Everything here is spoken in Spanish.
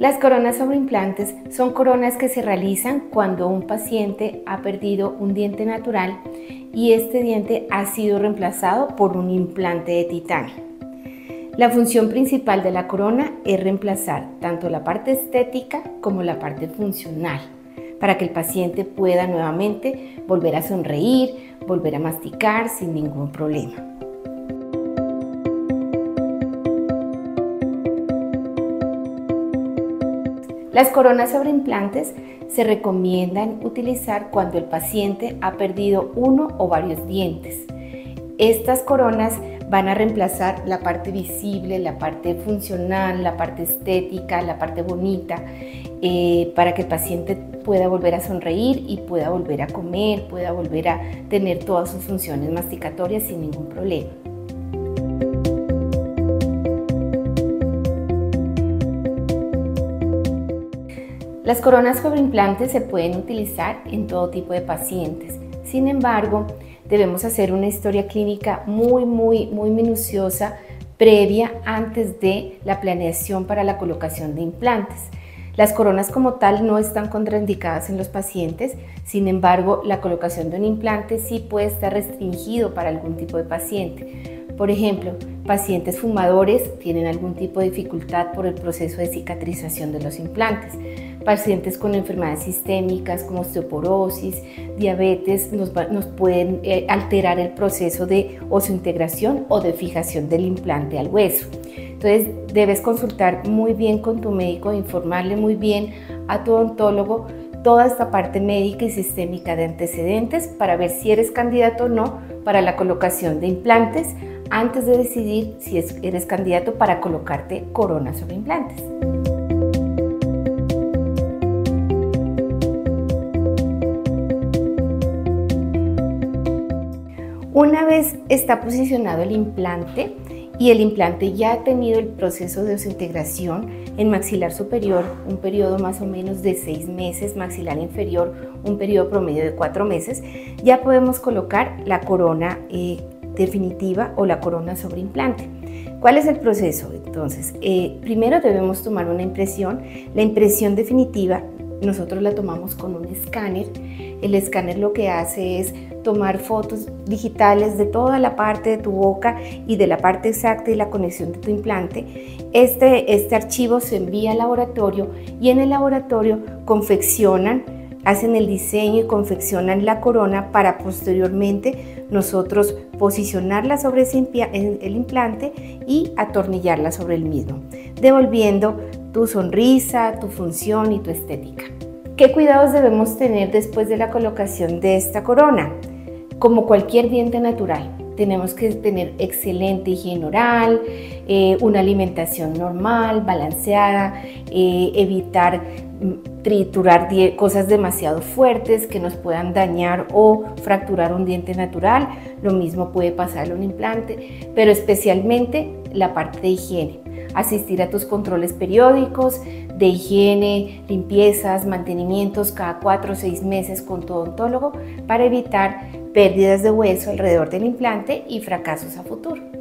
Las coronas sobre implantes son coronas que se realizan cuando un paciente ha perdido un diente natural y este diente ha sido reemplazado por un implante de titanio. La función principal de la corona es reemplazar tanto la parte estética como la parte funcional, para que el paciente pueda nuevamente volver a sonreír, volver a masticar sin ningún problema. Las coronas sobre implantes se recomiendan utilizar cuando el paciente ha perdido uno o varios dientes. Estas coronas van a reemplazar la parte visible, la parte funcional, la parte estética, la parte bonita, para que el paciente pueda volver a sonreír y pueda volver a comer, pueda volver a tener todas sus funciones masticatorias sin ningún problema. Las coronas sobre implantes se pueden utilizar en todo tipo de pacientes. Sin embargo, debemos hacer una historia clínica muy minuciosa previa antes de la planeación para la colocación de implantes. Las coronas como tal no están contraindicadas en los pacientes, sin embargo, la colocación de un implante sí puede estar restringido para algún tipo de paciente. Por ejemplo, pacientes fumadores tienen algún tipo de dificultad por el proceso de cicatrización de los implantes. Pacientes con enfermedades sistémicas como osteoporosis, diabetes, nos pueden alterar el proceso de osseointegración o de fijación del implante al hueso. Entonces, debes consultar muy bien con tu médico, informarle muy bien a tu odontólogo toda esta parte médica y sistémica de antecedentes para ver si eres candidato o no para la colocación de implantes antes de decidir si eres candidato para colocarte corona sobre implantes. Una vez está posicionado el implante y el implante ya ha tenido el proceso de osseointegración en maxilar superior, un periodo más o menos de 6 meses, maxilar inferior, un periodo promedio de 4 meses, ya podemos colocar la corona definitiva o la corona sobre implante. ¿Cuál es el proceso? Entonces, primero debemos tomar una impresión. La impresión definitiva nosotros la tomamos con un escáner. El escáner lo que hace es tomar fotos digitales de toda la parte de tu boca y de la parte exacta y la conexión de tu implante. Este archivo se envía al laboratorio y en el laboratorio hacen el diseño y confeccionan la corona para posteriormente nosotros posicionarla sobre el implante y atornillarla sobre el mismo, devolviendo tu sonrisa, tu función y tu estética. ¿Qué cuidados debemos tener después de la colocación de esta corona? Como cualquier diente natural, tenemos que tener excelente higiene oral, una alimentación normal, balanceada, evitar triturar cosas demasiado fuertes que nos puedan dañar o fracturar un diente natural. Lo mismo puede pasar en un implante, pero especialmente la parte de higiene. Asistir a tus controles periódicos de higiene, limpiezas, mantenimientos cada 4 o 6 meses con tu odontólogo para evitar pérdidas de hueso alrededor del implante y fracasos a futuro.